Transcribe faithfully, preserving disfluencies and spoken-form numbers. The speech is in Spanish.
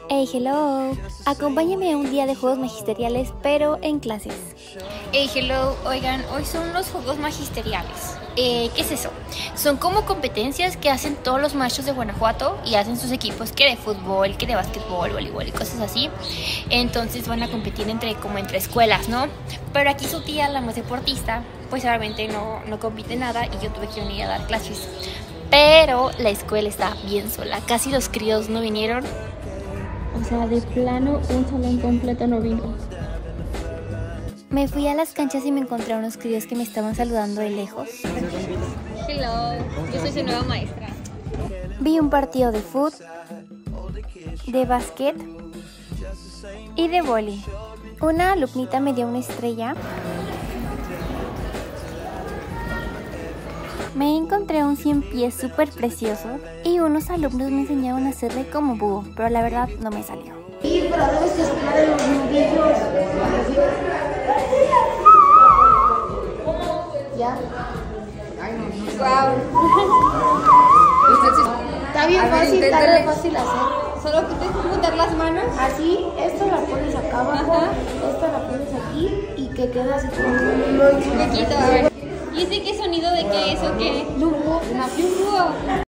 Hey, hello. Acompáñame a un día de juegos magisteriales, pero en clases. Hey, hello. Oigan, hoy son los juegos magisteriales. Eh, ¿Qué es eso? Son como competencias que hacen todos los maestros de Guanajuato y hacen sus equipos que de fútbol, que de básquetbol, voleibol y cosas así. Entonces van a competir entre como entre escuelas, ¿no? Pero aquí su tía, la más deportista, pues obviamente no, no compite nada y yo tuve que venir a dar clases. Pero la escuela está bien sola. Casi los críos no vinieron. O sea, de plano, un salón completo no vino. Me fui a las canchas y me encontré a unos críos que me estaban saludando de lejos. Hello, yo soy su nueva maestra. Vi un partido de fútbol, de básquet y de vóley. Una alumnita me dio una estrella. Me encontré un cien pies súper precioso y unos alumnos me enseñaron a hacerle como búho, pero la verdad no me salió. Sí, pero debes de sacar de los nudillos. ¿Ya? Ay, no, no. Wow. Está bien fácil, está bien fácil hacer. Solo que tienes que juntar las manos. Así, esto la pones acá abajo, Ajá. esta la pones aquí y que queda así como un Poquito, a ver. ¿Y ese qué sonido de qué es o qué? búho. Un búho.